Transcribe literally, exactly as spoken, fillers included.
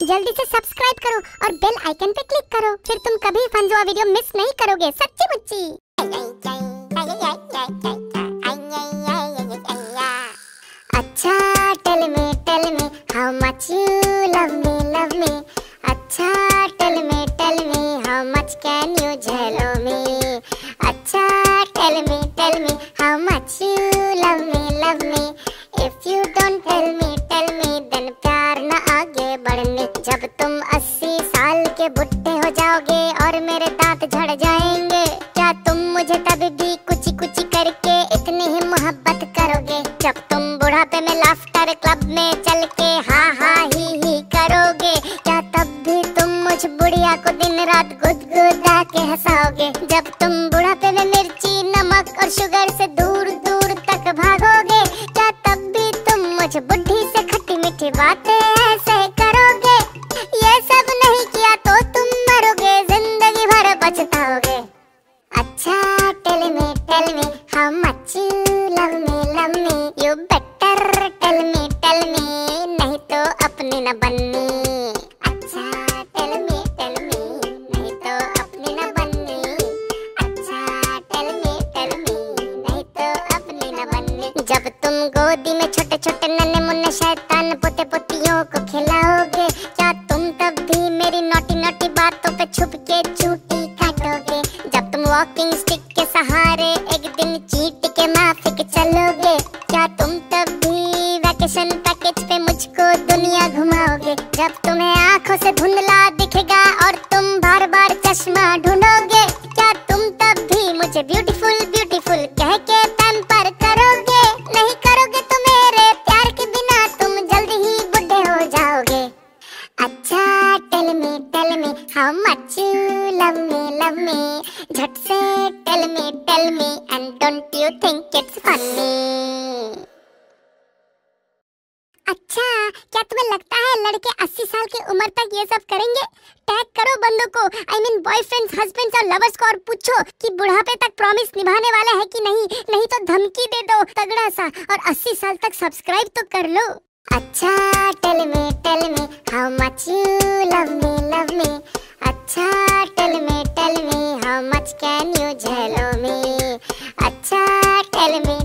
जल्दी से सब्सक्राइब करो और बेल आइकन पे क्लिक करो, फिर तुम कभी फंजुआ वीडियो मिस नहीं करोगे। सच्ची मुच्ची। अच्छा tell me tell me how much you love me love me. अच्छा tell me tell me how much can you झेलो मी। अच्छा tell me tell me how much you love me love me. If you don't tell me tell me then प्यार न आगे बढ़ने। जब तुम अस्सी साल के बुढ़े हो जाओगे और मेरे दांत झड़ जाएंगे, क्या तुम मुझे तब भी कुची कुची करके इतनी ही मोहब्बत करोगे? जब तुम बुढ़ापे में लाफ्टर क्लब में चल के हा हा ही ही करोगे, क्या तब भी तुम मुझ बुढ़िया को दिन रात गुदगुदा के हंसाओगे? जब तुम बुढ़ापे में मिर्ची नमक और शुगर से दूर दूर तक भागोगे, क्या तब भी तुम मुझ बुढ़ी से खट्टी मीठी बातें ऐसे करोगे? ये सब नहीं किया तो तुम मरोगे, जिंदगी भर पछताओगे। अच्छा tell me tell me how much you love me love me. You better tell me tell me, नहीं तो अपनी न बननी। अच्छा टेल मी टेल मी, नहीं तो अपनी न बननी। अच्छा टेल मी टेल मी, नहीं तो अपनी न बननी। जब तुम गोदी में छोटे छोटे नन्हे मुन्ने शैतान पोते पोतियों को खिलाओगे, क्या तुम तब भी मेरी नोटी नोटी बातों पे छुप के चूटी काटोगे? जब तुम वॉकिंग स्टिक के सहारे एक दिन चीट के माफी के चलोगे, क्या तुम तब भी वैकेशन पैकेज पे मुझको दुनिया घुमाओगे? जब तुम्हें आंखों से धुंधला दिखेगा और तुम बार बार चश्मा ढूंढोगे, क्या तुम तब भी मुझे ब्यूटीफुल ब्यूटीफुल कह के पैम्पर करोगे? नहीं करोगे तो मेरे प्यार के बिना तुम जल्दी ही बुढ़े हो जाओगे। अच्छा tell me tell me how much you love me love me. झट से tell me tell me and don't you think it's funny. अच्छा क्या तुम्हें लगता है लड़के अस्सी साल की उम्र तक ये सब करेंगे? टैग करो बंदों को, आई मीन बॉयफ्रेंड्स, हस्बैंड्स और लवर्स को, और पूछो कि बुढ़ापे तक प्रॉमिस निभाने वाले हैं कि नहीं। नहीं तो धमकी दे दो तगड़ा सा, और अस्सी साल तक सब्सक्राइब तो कर लो। अच्छा tell me tell me how much you love me love me. अच्छा tell me tell me how much can you झेलो मी। अच्छा टेल मी